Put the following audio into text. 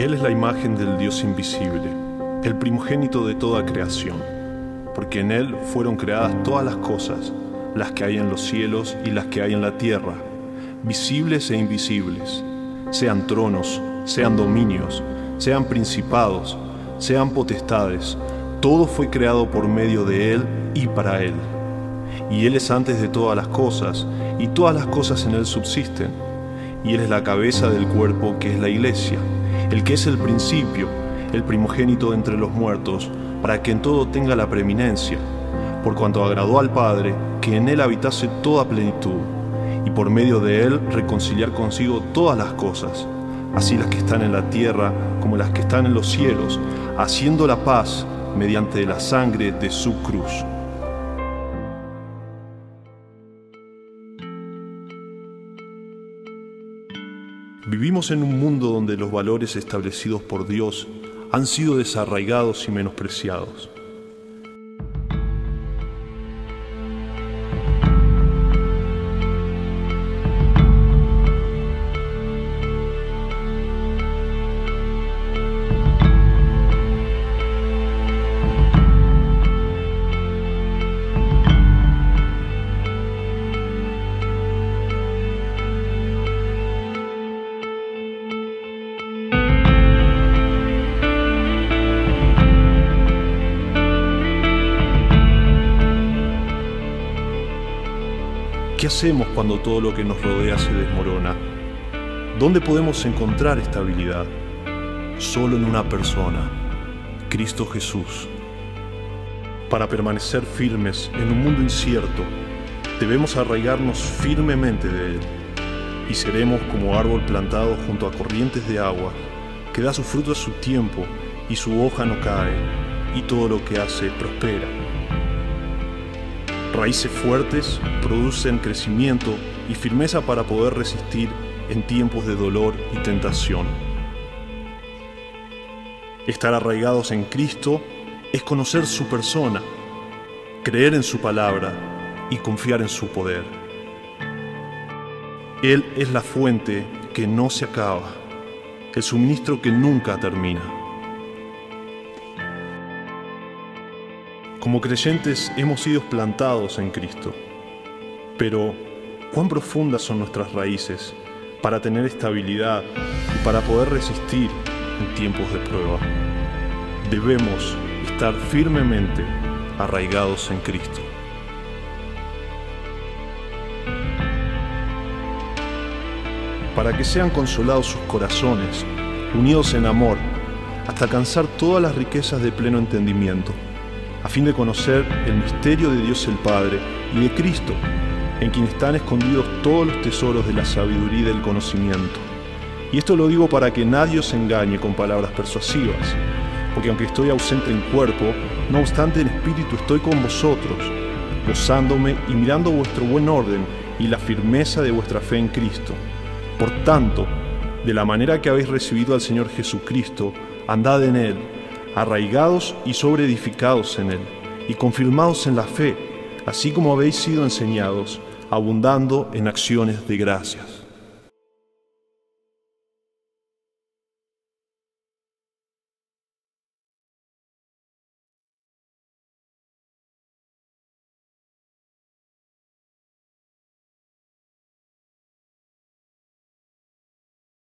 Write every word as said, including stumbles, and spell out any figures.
Él es la imagen del Dios invisible, el primogénito de toda creación, porque en Él fueron creadas todas las cosas, las que hay en los cielos y las que hay en la tierra, visibles e invisibles, sean tronos, sean dominios, sean principados, sean potestades. Todo fue creado por medio de Él y para Él. Y Él es antes de todas las cosas, y todas las cosas en Él subsisten. Y Él es la cabeza del cuerpo, que es la Iglesia, el que es el principio, el primogénito de entre los muertos, para que en todo tenga la preeminencia, por cuanto agradó al Padre que en Él habitase toda plenitud, y por medio de Él reconciliar consigo todas las cosas, así las que están en la tierra como las que están en los cielos, haciendo la paz mediante la sangre de su cruz. Vivimos en un mundo donde los valores establecidos por Dios han sido desarraigados y menospreciados. ¿Qué hacemos cuando todo lo que nos rodea se desmorona? ¿Dónde podemos encontrar estabilidad? Solo en una persona, Cristo Jesús. Para permanecer firmes en un mundo incierto, debemos arraigarnos firmemente de Él, y seremos como árbol plantado junto a corrientes de agua, que da su fruto a su tiempo, y su hoja no cae, y todo lo que hace prospera. Raíces fuertes producen crecimiento y firmeza para poder resistir en tiempos de dolor y tentación. Estar arraigados en Cristo es conocer su persona, creer en su palabra y confiar en su poder. Él es la fuente que no se acaba, el suministro que nunca termina. Como creyentes hemos sido plantados en Cristo, pero ¿cuán profundas son nuestras raíces para tener estabilidad y para poder resistir en tiempos de prueba? Debemos estar firmemente arraigados en Cristo. Para que sean consolados sus corazones, unidos en amor, hasta alcanzar todas las riquezas de pleno entendimiento, a fin de conocer el misterio de Dios el Padre y de Cristo, en quien están escondidos todos los tesoros de la sabiduría y del conocimiento. Y esto lo digo para que nadie os engañe con palabras persuasivas, porque aunque estoy ausente en cuerpo, no obstante en espíritu estoy con vosotros, gozándome y mirando vuestro buen orden y la firmeza de vuestra fe en Cristo. Por tanto, de la manera que habéis recibido al Señor Jesucristo, andad en Él, arraigados y sobreedificados en Él, y confirmados en la fe, así como habéis sido enseñados, abundando en acciones de gracias.